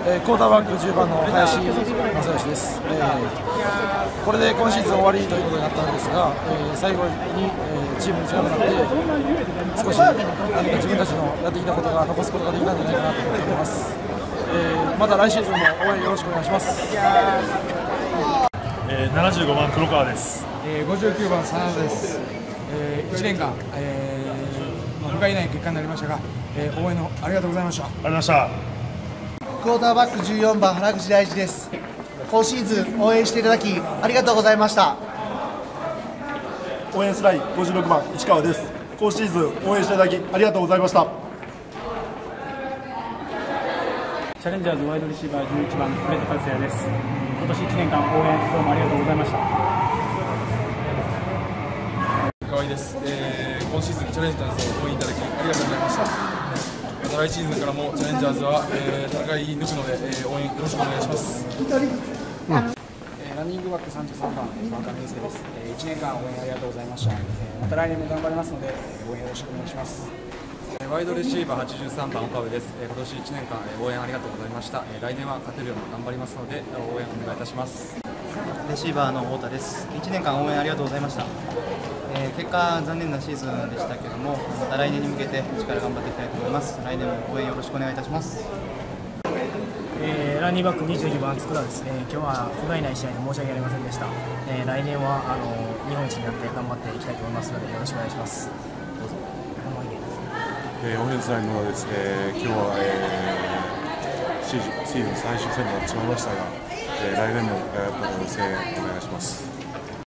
クォーターバック10番の林正義です。これで今シーズン終わりということになったんですが、最後に、チームに力になって少し何か自分たちのやってきたことが残すことができたんじゃないかなと思っております。また来シーズンも応援よろしくお願いします。 75番黒川です。 59番真田です。1年間、不甲斐ない結果になりましたが、応援のありがとうございました。 ありがとうございました。 クォーターバック14番原口大二です。今シーズン応援していただきありがとうございました。 応援スライ56番市川です。今シーズン応援していただきありがとうございました。 チャレンジャーズワイドレシーバー11番フレッド克也です。今年1年間応援どうもありがとうございました。 河合です。今シーズンチャレンジャーズを応援いただきありがとうございました。また来シーズンからもチャレンジャーズは、戦い抜くので、応援よろしくお願いします。 ランニングバック33番川上裕介です。1年間応援ありがとうございました。また来年も頑張りますので、応援よろしくお願いします。 ワイドレシーバー83番岡部です。今年1年間応援ありがとうございました。来年は勝てるように頑張りますので、応援お願いいたします。 レシーバーの太田です。1年間応援ありがとうございました。結果残念なシーズンでしたけども、また来年に向けて力頑張っていきたいと思います。来年も応援よろしくお願いいたします。 ランニングバック22番佃です。今日は不甲斐ない試合で申し訳ありませんでした。来年は日本一になって頑張っていきたいと思いますのでよろしくお願いします。どうぞ。 オフェンスラインの野田です。今日は、シーズン最終戦になってしまいましたが、来年も声援お願いします。